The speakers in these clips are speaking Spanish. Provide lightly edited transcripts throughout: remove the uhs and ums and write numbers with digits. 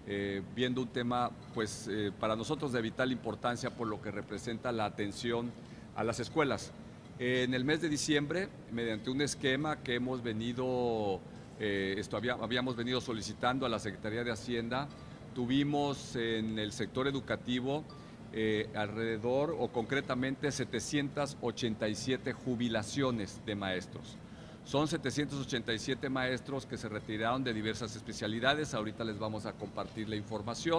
viendo un tema pues, para nosotros de vital importancia por lo que representa la atención a las escuelas. En el mes de diciembre, mediante un esquema que hemos venido, habíamos venido solicitando a la Secretaría de Hacienda, tuvimos en el sector educativo alrededor o concretamente 787 jubilaciones de maestros. Son 787 maestros que se retiraron de diversas especialidades, ahorita les vamos a compartir la información,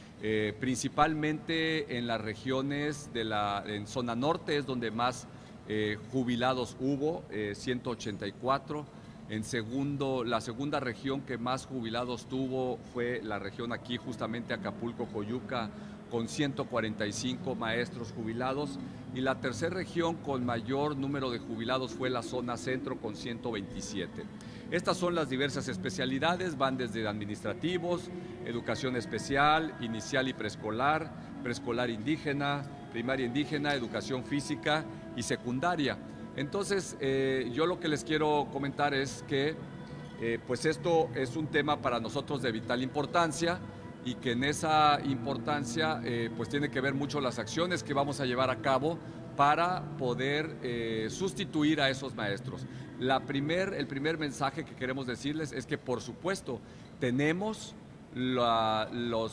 principalmente en las regiones en zona norte es donde más jubilados hubo, 184. La segunda región que más jubilados tuvo fue la región aquí, justamente Acapulco, Coyuca, con 145 maestros jubilados, y la tercera región con mayor número de jubilados fue la zona centro con 127. Estas son las diversas especialidades, van desde administrativos, educación especial, inicial y preescolar, preescolar indígena, primaria indígena, educación física y secundaria. Entonces, yo lo que les quiero comentar es que pues esto es un tema para nosotros de vital importancia, y que en esa importancia pues tiene que ver mucho las acciones que vamos a llevar a cabo para poder sustituir a esos maestros. El primer mensaje que queremos decirles es que, por supuesto, tenemos las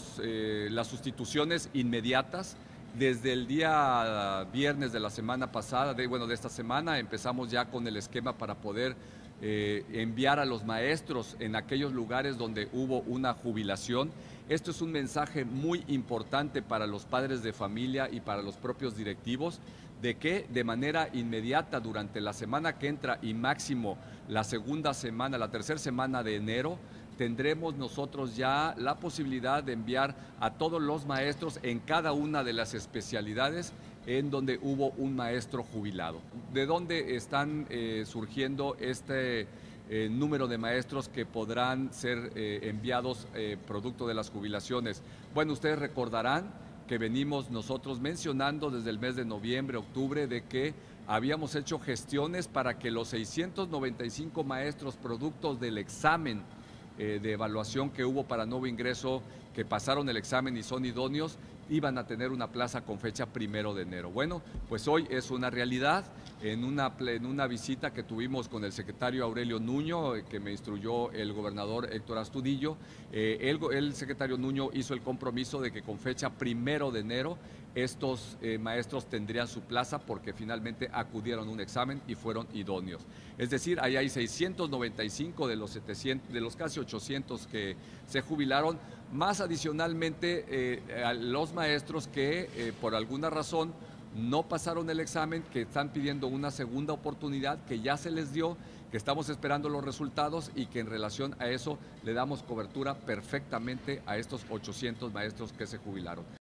sustituciones inmediatas. Desde el día viernes de la semana pasada, de esta semana, empezamos ya con el esquema para poder enviar a los maestros en aquellos lugares donde hubo una jubilación. Esto es un mensaje muy importante para los padres de familia y para los propios directivos, de que de manera inmediata durante la semana que entra y máximo la tercera semana de enero, tendremos nosotros ya la posibilidad de enviar a todos los maestros en cada una de las especialidades en donde hubo un maestro jubilado. ¿De dónde están surgiendo este número de maestros que podrán ser enviados producto de las jubilaciones? Bueno, ustedes recordarán que venimos nosotros mencionando desde el mes de noviembre, octubre, de que habíamos hecho gestiones para que los 695 maestros productos del examen de evaluación que hubo para nuevo ingreso, que pasaron el examen y son idóneos, iban a tener una plaza con fecha 1 de enero. Bueno, pues hoy es una realidad. En una visita que tuvimos con el secretario Aurelio Nuño, que me instruyó el gobernador Héctor Astudillo, el secretario Nuño hizo el compromiso de que con fecha 1 de enero estos maestros tendrían su plaza, porque finalmente acudieron a un examen y fueron idóneos. Es decir, ahí hay 695 de los casi 800 que se jubilaron, más adicionalmente a los maestros que por alguna razón no pasaron el examen, que están pidiendo una segunda oportunidad, que ya se les dio, que estamos esperando los resultados y que en relación a eso le damos cobertura perfectamente a estos 800 maestros que se jubilaron.